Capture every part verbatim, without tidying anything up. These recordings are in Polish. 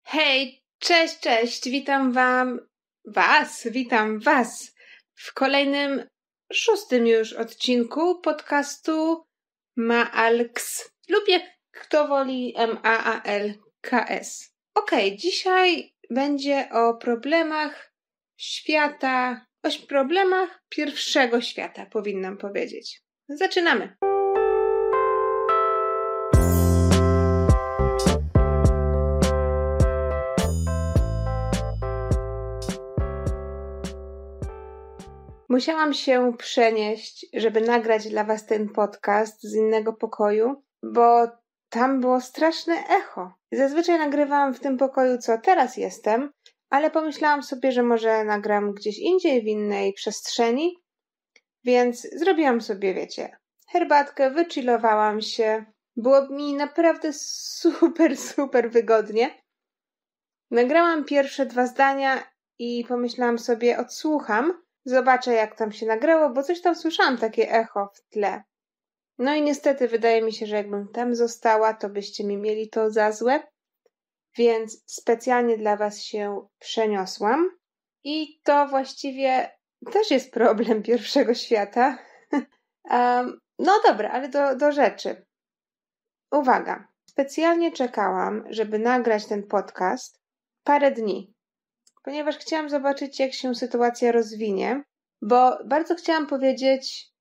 Hej, cześć, cześć, witam wam, was, witam was w kolejnym, szóstym już odcinku podcastu Maalks lub jak kto woli M A A L K S. Okej, dzisiaj będzie o problemach świata, o problemach pierwszego świata, powinnam powiedzieć. Zaczynamy! Musiałam się przenieść, żeby nagrać dla was ten podcast z innego pokoju, bo tam było straszne echo. Zazwyczaj nagrywam w tym pokoju, co teraz jestem, ale pomyślałam sobie, że może nagram gdzieś indziej, w innej przestrzeni, więc zrobiłam sobie, wiecie, herbatkę, wychillowałam się. Było mi naprawdę super, super wygodnie. Nagrałam pierwsze dwa zdania i pomyślałam sobie, odsłucham. Zobaczę, jak tam się nagrało, bo coś tam słyszałam, takie echo w tle. No i niestety wydaje mi się, że jakbym tam została, to byście mi mieli to za złe. Więc specjalnie dla was się przeniosłam. I to właściwie też jest problem pierwszego świata. um, no dobra, ale do, do rzeczy. Uwaga. Specjalnie czekałam, żeby nagrać ten podcast parę dni. Ponieważ chciałam zobaczyć, jak się sytuacja rozwinie, bo bardzo chciałam powiedzieć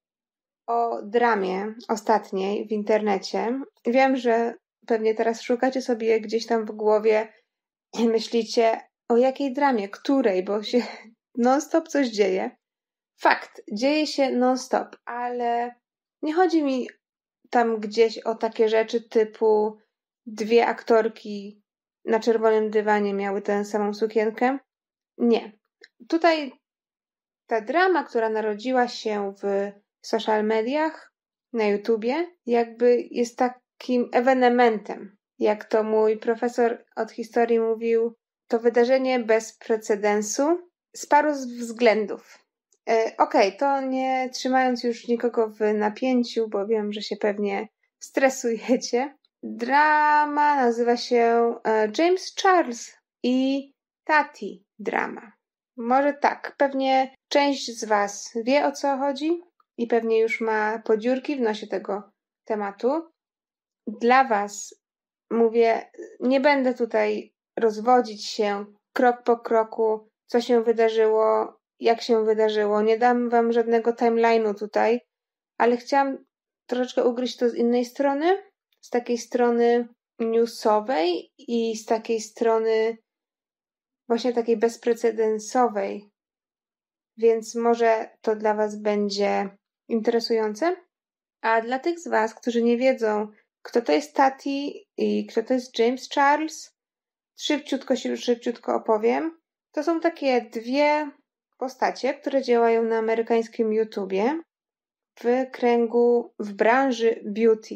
o dramie ostatniej w internecie. Wiem, że pewnie teraz szukacie sobie gdzieś tam w głowie i myślicie, o jakiej dramie, której, bo się non-stop coś dzieje. Fakt, dzieje się non-stop, ale nie chodzi mi tam gdzieś o takie rzeczy typu dwie aktorki na czerwonym dywanie miały tę samą sukienkę. Nie. Tutaj ta drama, która narodziła się w social mediach, na YouTubie, jakby jest takim ewenementem. Jak to mój profesor od historii mówił, to wydarzenie bez precedensu z paru względów. E, Okej, okay, to nie trzymając już nikogo w napięciu, bo wiem, że się pewnie stresujecie. Drama nazywa się e, James Charles i Tati drama. Może tak, pewnie część z was wie, o co chodzi i pewnie już ma podziurki w nosie tego tematu. Dla was mówię, nie będę tutaj rozwodzić się krok po kroku, co się wydarzyło, jak się wydarzyło. Nie dam wam żadnego timeline'u tutaj, ale chciałam troszeczkę ugryźć to z innej strony, z takiej strony newsowej i z takiej strony właśnie takiej bezprecedensowej, więc może to dla was będzie interesujące. A dla tych z was, którzy nie wiedzą, kto to jest Tati i kto to jest James Charles, szybciutko się szybciutko opowiem. To są takie dwie postacie, które działają na amerykańskim YouTubie w kręgu, w branży beauty.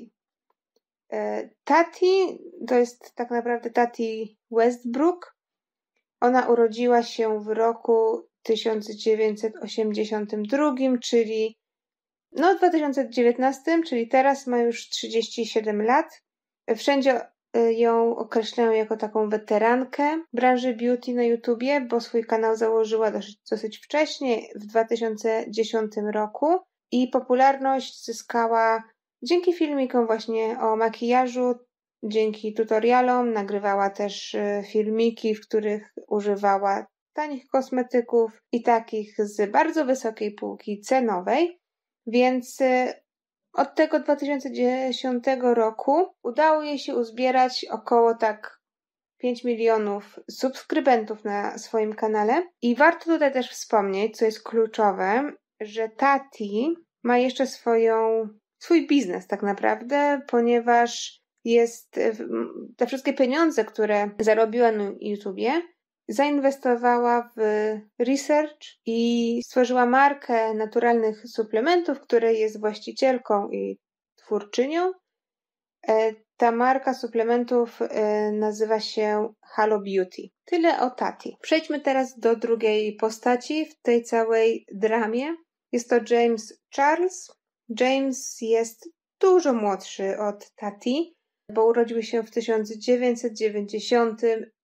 Tati to jest tak naprawdę Tati Westbrook. Ona urodziła się w roku tysiąc dziewięćset osiemdziesiątym drugim, czyli no dwa tysiące dziewiętnastym, czyli teraz ma już trzydzieści siedem lat. Wszędzie ją określają jako taką weterankę branży beauty na YouTubie, bo swój kanał założyła dosyć, dosyć wcześnie, w dwa tysiące dziesiątym roku i popularność zyskała dzięki filmikom właśnie o makijażu, dzięki tutorialom. Nagrywała też filmiki, w których używała tanich kosmetyków i takich z bardzo wysokiej półki cenowej, więc od tego dwa tysiące dziesiątego roku udało jej się uzbierać około tak pięć milionów subskrybentów na swoim kanale. I warto tutaj też wspomnieć, co jest kluczowe, że Tati ma jeszcze swoją, swój biznes tak naprawdę, ponieważ jest te wszystkie pieniądze, które zarobiła na YouTubie, zainwestowała w research i stworzyła markę naturalnych suplementów, której jest właścicielką i twórczynią. Ta marka suplementów nazywa się Halo Beauty. Tyle o Tati. Przejdźmy teraz do drugiej postaci w tej całej dramie. Jest to James Charles. James jest dużo młodszy od Tati, bo urodził się w tysiąc dziewięćset dziewięćdziesiątym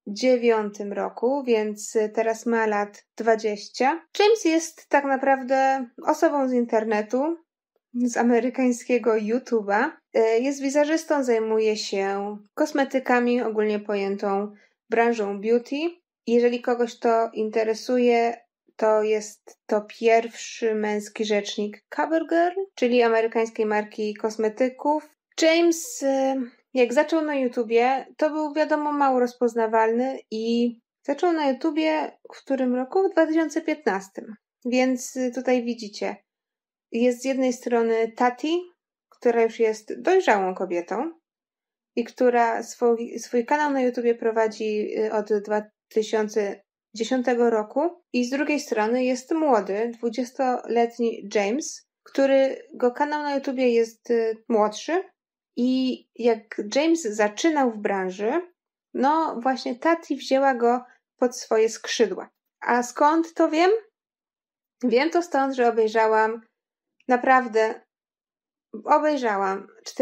dziewiątym roku, więc teraz ma lat dwadzieścia. James jest tak naprawdę osobą z internetu, z amerykańskiego YouTube'a. Jest wizerzystą, zajmuje się kosmetykami, ogólnie pojętą branżą beauty. Jeżeli kogoś to interesuje, to jest to pierwszy męski rzecznik CoverGirl, czyli amerykańskiej marki kosmetyków. James, jak zaczął na YouTubie, to był wiadomo mało rozpoznawalny i zaczął na YouTubie w którym roku? W dwa tysiące piętnastym. Więc tutaj widzicie, jest z jednej strony Tati, która już jest dojrzałą kobietą i która swój, swój kanał na YouTubie prowadzi od dwa tysiące dziesiątego roku, i z drugiej strony jest młody, dwudziestoletni James, którego kanał na YouTubie jest młodszy. I jak James zaczynał w branży, no właśnie Tati wzięła go pod swoje skrzydła. A skąd to wiem? Wiem to stąd, że obejrzałam naprawdę, obejrzałam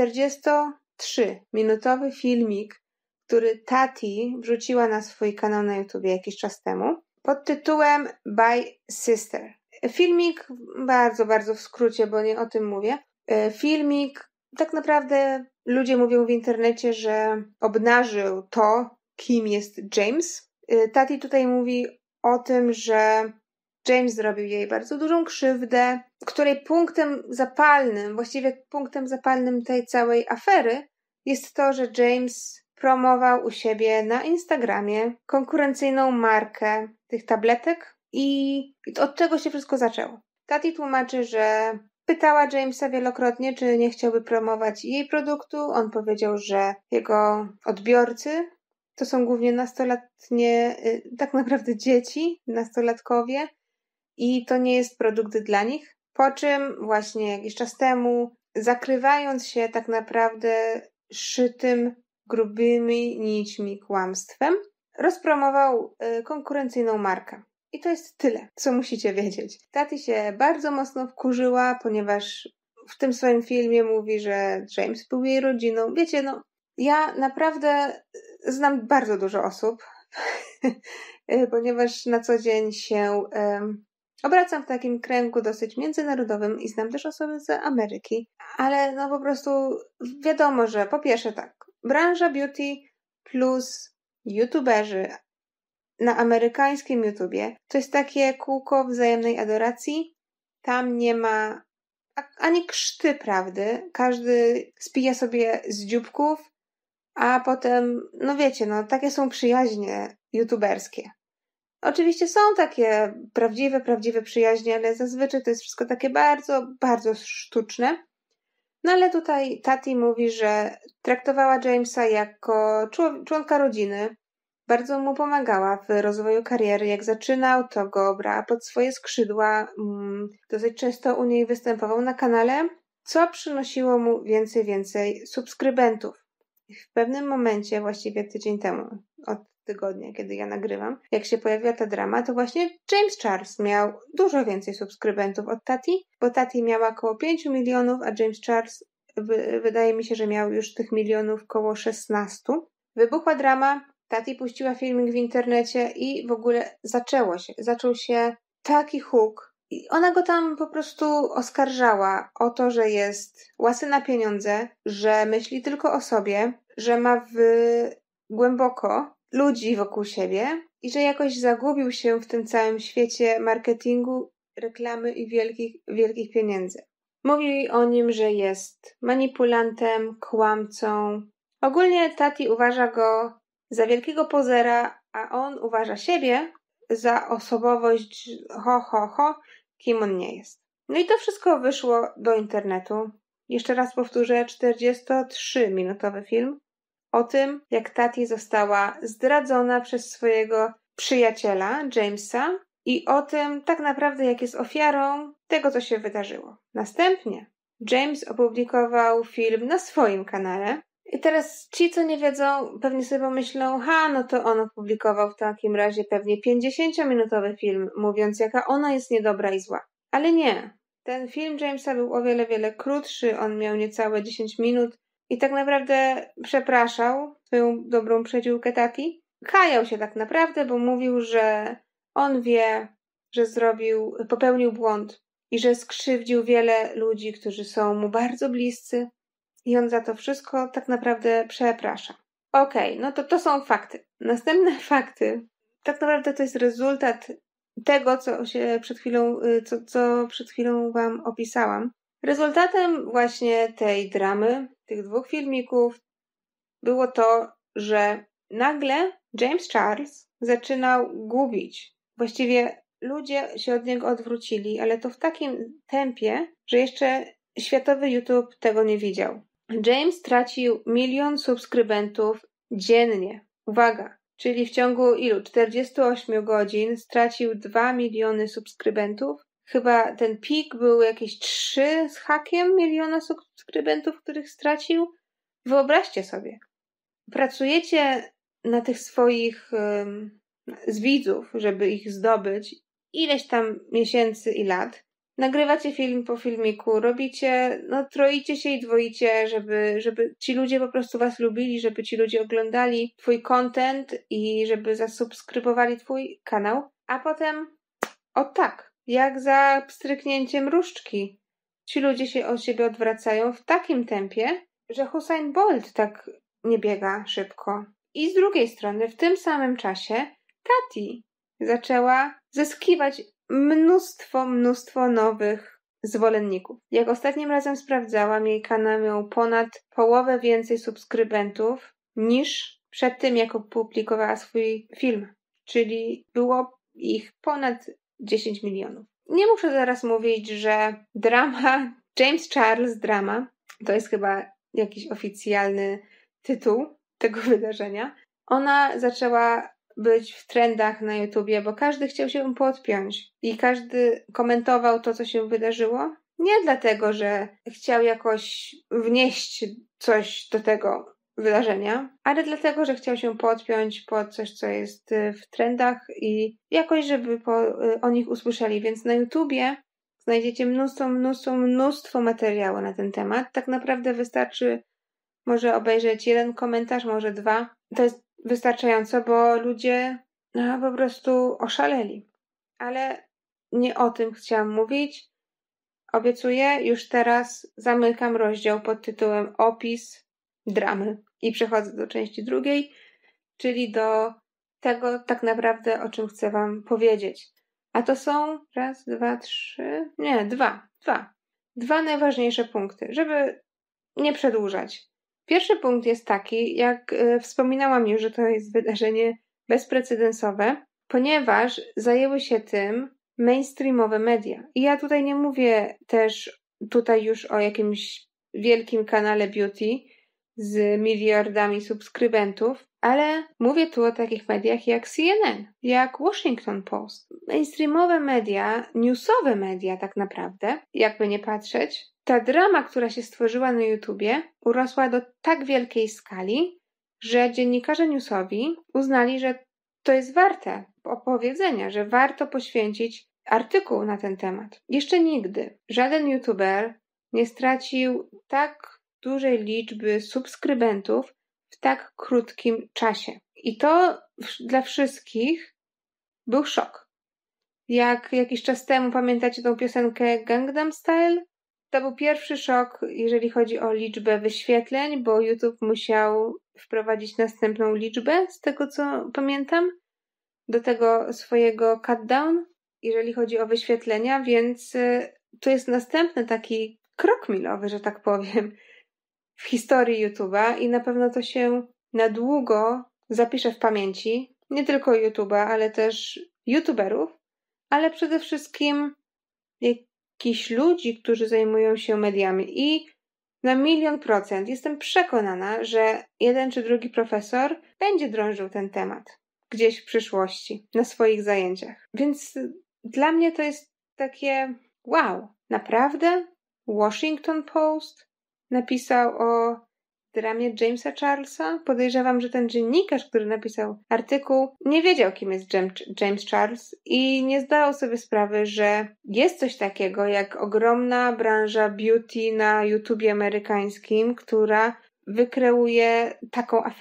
czterdziestotrzyminutowy filmik, który Tati wrzuciła na swój kanał na YouTubie jakiś czas temu, pod tytułem By Sister. Filmik, bardzo, bardzo w skrócie, bo nie o tym mówię. Filmik, tak naprawdę ludzie mówią w internecie, że obnażył to, kim jest James. Tati tutaj mówi o tym, że James zrobił jej bardzo dużą krzywdę, której punktem zapalnym, właściwie punktem zapalnym tej całej afery jest to, że James promował u siebie na Instagramie konkurencyjną markę tych tabletek i od tego się wszystko zaczęło. Tati tłumaczy, że pytała Jamesa wielokrotnie, czy nie chciałby promować jej produktu. On powiedział, że jego odbiorcy to są głównie nastolatnie, tak naprawdę dzieci, nastolatkowie, i to nie jest produkt dla nich. Po czym właśnie jakiś czas temu, zakrywając się tak naprawdę szytym grubymi nićmi kłamstwem, rozpromował konkurencyjną markę. I to jest tyle, co musicie wiedzieć. Tati się bardzo mocno wkurzyła, ponieważ w tym swoim filmie mówi, że James był jej rodziną. Wiecie, no, ja naprawdę znam bardzo dużo osób, ponieważ na co dzień się um, obracam w takim kręgu dosyć międzynarodowym i znam też osoby z Ameryki, ale no po prostu wiadomo, że po pierwsze tak, branża beauty plus youtuberzy na amerykańskim YouTubie to jest takie kółko wzajemnej adoracji. Tam nie ma ani krzty prawdy. Każdy spija sobie z dzióbków, a potem, no wiecie, no takie są przyjaźnie youtuberskie. Oczywiście są takie prawdziwe, prawdziwe przyjaźnie, ale zazwyczaj to jest wszystko takie bardzo, bardzo sztuczne. No ale tutaj Tati mówi, że traktowała Jamesa jako członka rodziny. Bardzo mu pomagała w rozwoju kariery. Jak zaczynał, to go brała pod swoje skrzydła. Dosyć często u niej występował na kanale, co przynosiło mu więcej, więcej subskrybentów. W pewnym momencie, właściwie tydzień temu, od tygodnia, kiedy ja nagrywam, jak się pojawiła ta drama, to właśnie James Charles miał dużo więcej subskrybentów od Tati, bo Tati miała około pięć milionów, a James Charles w, wydaje mi się, że miał już tych milionów około szesnaście. Wybuchła drama, Tati puściła filmik w internecie i w ogóle zaczęło się. Zaczął się taki huk. I ona go tam po prostu oskarżała o to, że jest łasy na pieniądze, że myśli tylko o sobie, że ma w... głęboko ludzi wokół siebie i że jakoś zagubił się w tym całym świecie marketingu, reklamy i wielkich, wielkich pieniędzy. Mówi o nim, że jest manipulantem, kłamcą. Ogólnie Tati uważa go za wielkiego pozera, a on uważa siebie za osobowość ho, ho, ho, kim on nie jest. No i to wszystko wyszło do internetu. Jeszcze raz powtórzę, czterdziestotrzyminutowy film o tym, jak Tati została zdradzona przez swojego przyjaciela, Jamesa, i o tym tak naprawdę, jak jest ofiarą tego, co się wydarzyło. Następnie James opublikował film na swoim kanale. I teraz ci, co nie wiedzą, pewnie sobie pomyślą, ha, no to on opublikował w takim razie pewnie pięćdziesięciominutowy film, mówiąc, jaka ona jest niedobra i zła. Ale nie. Ten film Jamesa był o wiele, wiele krótszy, on miał niecałe dziesięć minut i tak naprawdę przepraszał swoją dobrą przyjaciółkę Tati kajał się tak naprawdę, bo mówił, że on wie, że zrobił, popełnił błąd i że skrzywdził wiele ludzi, którzy są mu bardzo bliscy i on za to wszystko tak naprawdę przeprasza. Okej, okay, no to to są fakty. Następne fakty, tak naprawdę to jest rezultat tego, co się przed chwilą, co, co przed chwilą wam opisałam. Rezultatem właśnie tej dramy, tych dwóch filmików było to, że nagle James Charles zaczynał gubić. Właściwie ludzie się od niego odwrócili, ale to w takim tempie, że jeszcze światowy YouTube tego nie widział. James tracił milion subskrybentów dziennie. Uwaga, czyli w ciągu ilu? czterdziestu ośmiu godzin stracił dwa miliony subskrybentów. Chyba ten pik był jakieś trzy z hakiem miliona subskrybentów, których stracił. Wyobraźcie sobie. Pracujecie na tych swoich um, z widzów, żeby ich zdobyć ileś tam miesięcy i lat. Nagrywacie film po filmiku, robicie, no troicie się i dwoicie, żeby, żeby ci ludzie po prostu was lubili, żeby ci ludzie oglądali twój content i żeby zasubskrybowali twój kanał, a potem o tak, jak za pstryknięciem różdżki. Ci ludzie się od siebie odwracają w takim tempie, że Usain Bolt tak nie biega szybko. I z drugiej strony, w tym samym czasie Tati zaczęła zyskiwać mnóstwo, mnóstwo nowych zwolenników. Jak ostatnim razem sprawdzałam, jej kanał miał ponad połowę więcej subskrybentów niż przed tym, jak opublikowała swój film. Czyli było ich ponad dziesięć milionów. Nie muszę zaraz mówić, że drama, James Charles drama, to jest chyba jakiś oficjalny tytuł tego wydarzenia. Ona zaczęła być w trendach na YouTubie, bo każdy chciał się podpiąć i każdy komentował to, co się wydarzyło. Nie dlatego, że chciał jakoś wnieść coś do tego wydarzenia, ale dlatego, że chciał się podpiąć pod coś, co jest w trendach i jakoś, żeby po, o nich usłyszeli. Więc na YouTubie znajdziecie mnóstwo, mnóstwo, mnóstwo materiału na ten temat. Tak naprawdę wystarczy może obejrzeć jeden komentarz, może dwa. To jest wystarczająco, bo ludzie no, po prostu oszaleli. Ale nie o tym chciałam mówić. Obiecuję, już teraz zamykam rozdział pod tytułem Opis dramy i przechodzę do części drugiej, czyli do tego tak naprawdę, o czym chcę wam powiedzieć. A to są raz, dwa, trzy, nie, dwa, dwa. Dwa najważniejsze punkty, żeby nie przedłużać. Pierwszy punkt jest taki, jak y, wspominałam już, że to jest wydarzenie bezprecedensowe, ponieważ zajęły się tym mainstreamowe media. I ja tutaj nie mówię też tutaj już o jakimś wielkim kanale beauty z miliardami subskrybentów, ale mówię tu o takich mediach jak C N N, jak Washington Post. Mainstreamowe media, newsowe media tak naprawdę, jakby nie patrzeć, ta drama, która się stworzyła na YouTubie, urosła do tak wielkiej skali, że dziennikarze newsowi uznali, że to jest warte opowiedzenia, że warto poświęcić artykuł na ten temat. Jeszcze nigdy żaden YouTuber nie stracił tak dużej liczby subskrybentów w tak krótkim czasie. I to dla wszystkich był szok. Jak jakiś czas temu, pamiętacie tą piosenkę Gangnam Style? To był pierwszy szok, jeżeli chodzi o liczbę wyświetleń, bo YouTube musiał wprowadzić następną liczbę, z tego co pamiętam, do tego swojego countdown, jeżeli chodzi o wyświetlenia, więc to jest następny taki krok milowy, że tak powiem, w historii YouTube'a i na pewno to się na długo zapisze w pamięci, nie tylko YouTube'a, ale też YouTuberów, ale przede wszystkim jakichś ludzi, którzy zajmują się mediami i na milion procent jestem przekonana, że jeden czy drugi profesor będzie drążył ten temat gdzieś w przyszłości, na swoich zajęciach. Więc dla mnie to jest takie wow, naprawdę? Washington Post napisał o dramie Jamesa Charlesa? Podejrzewam, że ten dziennikarz, który napisał artykuł, nie wiedział, kim jest James Charles i nie zdawał sobie sprawy, że jest coś takiego jak ogromna branża beauty na YouTubie amerykańskim, która wykreuje taką aferę.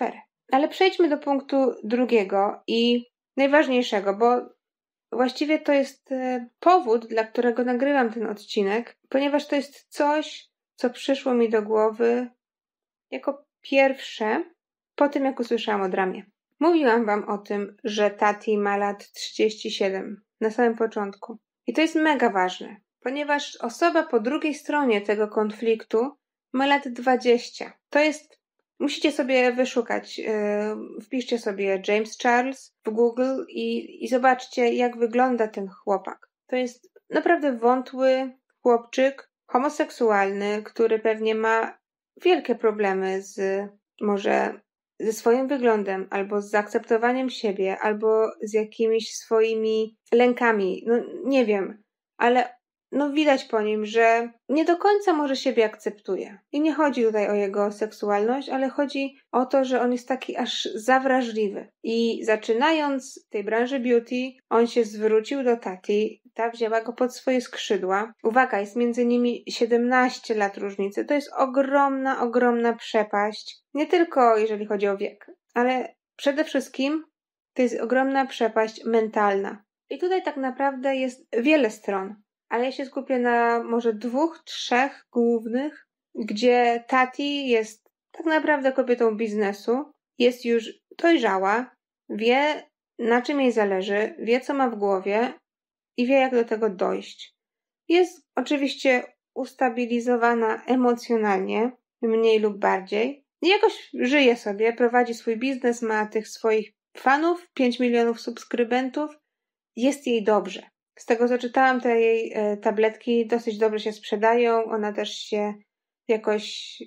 Ale przejdźmy do punktu drugiego i najważniejszego, bo właściwie to jest powód, dla którego nagrywam ten odcinek, ponieważ to jest coś, co przyszło mi do głowy jako pierwsze po tym, jak usłyszałam o dramie. Mówiłam wam o tym, że Tati ma lat trzydzieści siedem na samym początku. I to jest mega ważne, ponieważ osoba po drugiej stronie tego konfliktu ma lat dwadzieścia. To jest, musicie sobie wyszukać, yy, wpiszcie sobie James Charles w Google i, i zobaczcie, jak wygląda ten chłopak. To jest naprawdę wątły chłopczyk, homoseksualny, który pewnie ma wielkie problemy z może ze swoim wyglądem, albo z zaakceptowaniem siebie, albo z jakimiś swoimi lękami. No nie wiem, ale no widać po nim, że nie do końca może siebie akceptuje. I nie chodzi tutaj o jego seksualność, ale chodzi o to, że on jest taki aż zawrażliwy. I zaczynając w tej branży beauty, on się zwrócił do Tati, ta wzięła go pod swoje skrzydła. Uwaga, jest między nimi siedemnaście lat różnicy. To jest ogromna, ogromna przepaść. Nie tylko jeżeli chodzi o wiek, ale przede wszystkim to jest ogromna przepaść mentalna. I tutaj tak naprawdę jest wiele stron. Ale ja się skupię na może dwóch, trzech głównych, gdzie Tati jest tak naprawdę kobietą biznesu, jest już dojrzała, wie na czym jej zależy, wie co ma w głowie i wie jak do tego dojść. Jest oczywiście ustabilizowana emocjonalnie, mniej lub bardziej. I jakoś żyje sobie, prowadzi swój biznes, ma tych swoich fanów, pięć milionów subskrybentów, jest jej dobrze. Z tego co czytałam, te jej e, tabletki dosyć dobrze się sprzedają, ona też się jakoś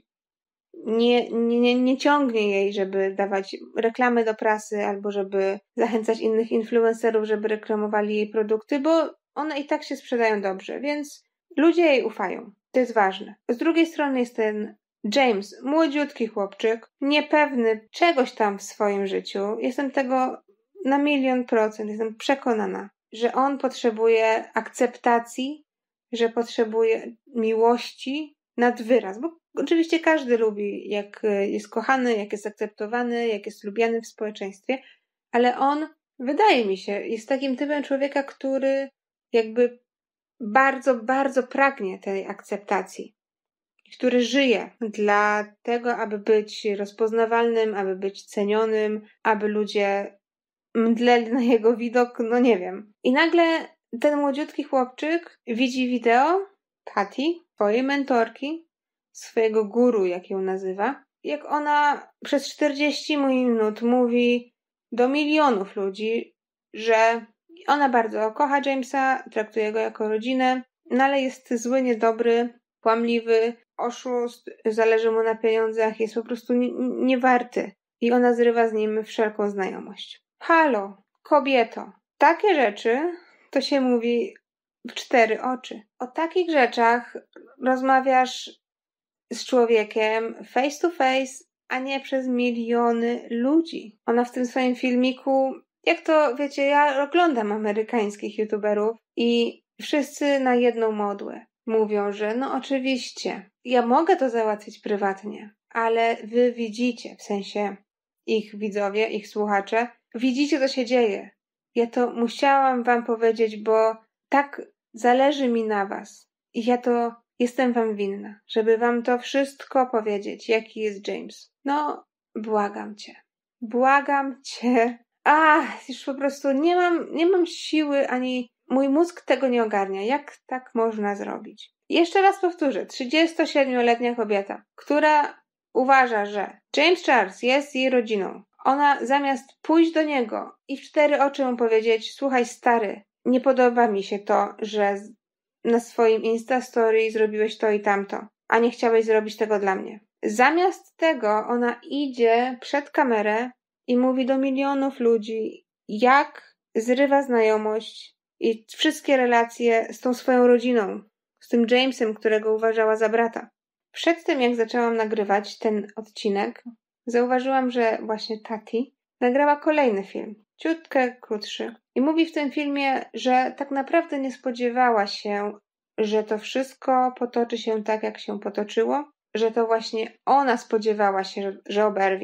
nie, nie, nie ciągnie jej, żeby dawać reklamy do prasy albo żeby zachęcać innych influencerów, żeby reklamowali jej produkty, bo one i tak się sprzedają dobrze, więc ludzie jej ufają. To jest ważne. Z drugiej strony jest ten James, młodziutki chłopczyk, niepewny czegoś tam w swoim życiu. Jestem tego na milion procent, jestem przekonana, że on potrzebuje akceptacji, że potrzebuje miłości nad wyraz, bo oczywiście każdy lubi, jak jest kochany, jak jest akceptowany, jak jest lubiany w społeczeństwie, ale on, wydaje mi się, jest takim typem człowieka, który jakby bardzo, bardzo pragnie tej akceptacji, który żyje dla tego, aby być rozpoznawalnym, aby być cenionym, aby ludzie mdleli na jego widok, no nie wiem. I nagle ten młodziutki chłopczyk widzi wideo Tati, swojej mentorki, swojego guru, jak ją nazywa, jak ona przez czterdzieści minut mówi do milionów ludzi, że ona bardzo kocha Jamesa, traktuje go jako rodzinę, no ale jest zły, niedobry, kłamliwy, oszust, zależy mu na pieniądzach, jest po prostu niewarty. I ona zrywa z nim wszelką znajomość. Halo, kobieto, takie rzeczy to się mówi w cztery oczy. O takich rzeczach rozmawiasz z człowiekiem face to face, a nie przez miliony ludzi. Ona w tym swoim filmiku, jak to wiecie, ja oglądam amerykańskich youtuberów i wszyscy na jedną modłę mówią, że no oczywiście, ja mogę to załatwić prywatnie, ale wy widzicie, w sensie ich widzowie, ich słuchacze, widzicie, co się dzieje. Ja to musiałam wam powiedzieć, bo tak zależy mi na was. I ja to jestem wam winna, żeby wam to wszystko powiedzieć, jaki jest James. No, błagam cię. Błagam cię. Ach, już po prostu nie mam, nie mam siły, ani mój mózg tego nie ogarnia. Jak tak można zrobić? Jeszcze raz powtórzę. trzydziestosiedmioletnia kobieta, która uważa, że James Charles jest jej rodziną. Ona zamiast pójść do niego i w cztery oczy mu powiedzieć: słuchaj stary, nie podoba mi się to, że na swoim Insta Story zrobiłeś to i tamto, a nie chciałeś zrobić tego dla mnie. Zamiast tego ona idzie przed kamerę i mówi do milionów ludzi, jak zrywa znajomość i wszystkie relacje z tą swoją rodziną, z tym Jamesem, którego uważała za brata. Przed tym, jak zaczęłam nagrywać ten odcinek, zauważyłam, że właśnie Tati nagrała kolejny film, ciutkę krótszy. I mówi w tym filmie, że tak naprawdę nie spodziewała się, że to wszystko potoczy się tak, jak się potoczyło, że to właśnie ona spodziewała się, że oberwie.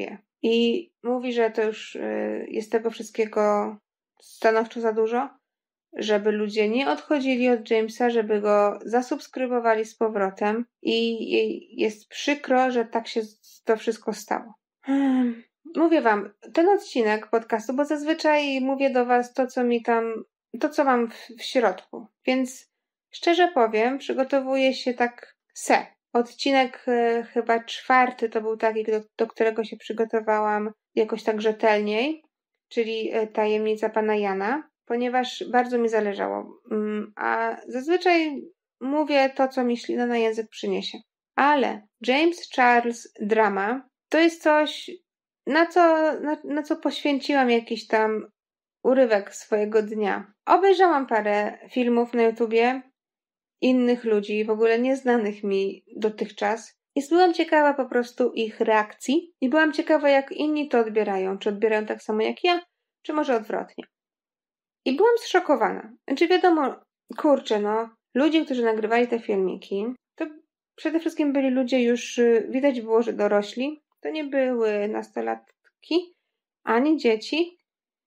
i mówi, że to już jest tego wszystkiego stanowczo za dużo, żeby ludzie nie odchodzili od Jamesa, żeby go zasubskrybowali z powrotem i jej jest przykro, że tak się to wszystko stało. Hmm. Mówię wam, ten odcinek podcastu, bo zazwyczaj mówię do was to, co mi tam, to, co mam w, w środku, więc szczerze powiem, przygotowuję się tak se. Odcinek e, chyba czwarty to był taki, do, do którego się przygotowałam jakoś tak rzetelniej, czyli e, Tajemnica Pana Jana, ponieważ bardzo mi zależało. Mm, a zazwyczaj mówię to, co mi ślina na język przyniesie. Ale James Charles drama to jest coś, na co, na, na co poświęciłam jakiś tam urywek swojego dnia. Obejrzałam parę filmów na YouTubie innych ludzi, w ogóle nieznanych mi dotychczas. I byłam ciekawa po prostu ich reakcji i byłam ciekawa, jak inni to odbierają. Czy odbierają tak samo jak ja, czy może odwrotnie. I byłam zszokowana. Znaczy wiadomo, kurczę, no, ludzie, którzy nagrywali te filmiki, to przede wszystkim byli ludzie już, widać było, że dorośli. To nie były nastolatki, ani dzieci,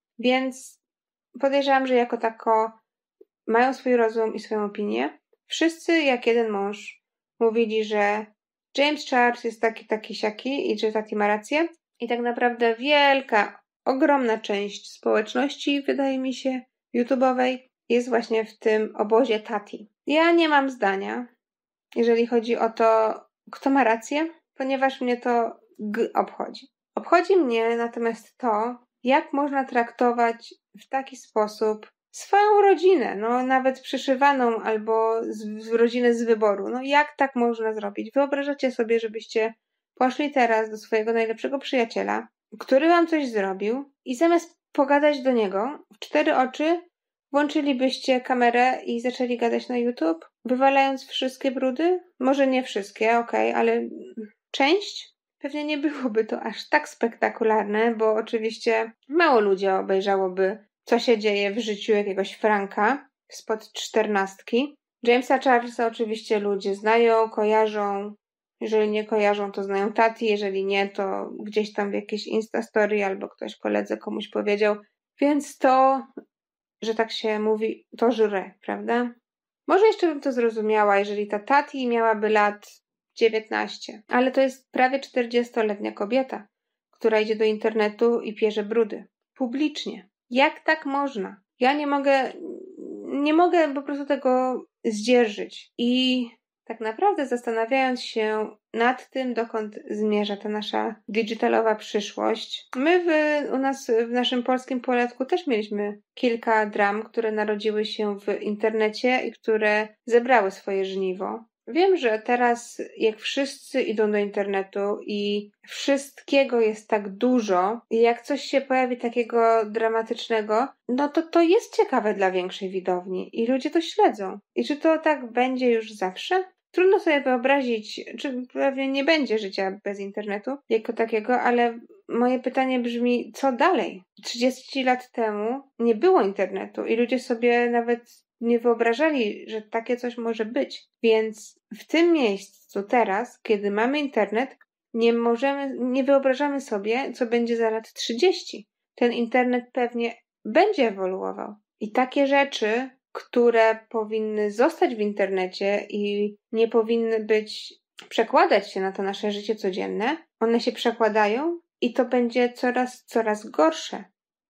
więc podejrzewam, że jako tako mają swój rozum i swoją opinię. Wszyscy, jak jeden mąż, mówili, że James Charles jest taki, taki, siaki i że taki ma rację. I tak naprawdę wielka, ogromna część społeczności, wydaje mi się, YouTube'owej jest właśnie w tym obozie Tati. Ja nie mam zdania, jeżeli chodzi o to, kto ma rację, ponieważ mnie to g obchodzi. Obchodzi mnie natomiast to, jak można traktować w taki sposób swoją rodzinę, no nawet przyszywaną albo z, z rodzinę z wyboru. No jak tak można zrobić? Wyobrażacie sobie, żebyście poszli teraz do swojego najlepszego przyjaciela, który wam coś zrobił i zamiast pogadać do niego w cztery oczy, włączylibyście kamerę i zaczęli gadać na YouTube, wywalając wszystkie brudy? Może nie wszystkie, okej, okay, ale część? Pewnie nie byłoby to aż tak spektakularne, bo oczywiście mało ludzi obejrzałoby, co się dzieje w życiu jakiegoś Franka spod czternastki. Jamesa Charlesa oczywiście ludzie znają, kojarzą. Jeżeli nie kojarzą, to znają Tati. Jeżeli nie, to gdzieś tam w jakiejś Instastory albo ktoś koledze komuś powiedział. Więc to, że tak się mówi, to żre, prawda? Może jeszcze bym to zrozumiała, jeżeli ta Tati miałaby lat dziewiętnaście. Ale to jest prawie czterdziestoletnia kobieta, która idzie do internetu i pierze brudy. Publicznie. Jak tak można? Ja nie mogę, nie mogę po prostu tego zdzierżyć. I tak naprawdę zastanawiając się nad tym, dokąd zmierza ta nasza digitalowa przyszłość, my w, u nas w naszym polskim poletku też mieliśmy kilka dram, które narodziły się w internecie i które zebrały swoje żniwo. Wiem, że teraz jak wszyscy idą do internetu i wszystkiego jest tak dużo i jak coś się pojawi takiego dramatycznego, no to to jest ciekawe dla większej widowni i ludzie to śledzą. I czy to tak będzie już zawsze? Trudno sobie wyobrazić, czy pewnie nie będzie życia bez internetu jako takiego, ale moje pytanie brzmi, co dalej? trzydzieści lat temu nie było internetu i ludzie sobie nawet nie wyobrażali, że takie coś może być. Więc w tym miejscu teraz, kiedy mamy internet, nie możemy, nie wyobrażamy sobie, co będzie za lat trzydzieści. Ten internet pewnie będzie ewoluował. I takie rzeczy, które powinny zostać w internecie i nie powinny być, przekładać się na to nasze życie codzienne, one się przekładają i to będzie coraz, coraz gorsze.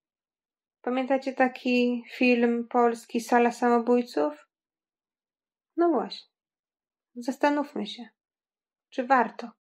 Pamiętacie taki film polski Sala Samobójców? No właśnie. Zastanówmy się, czy warto.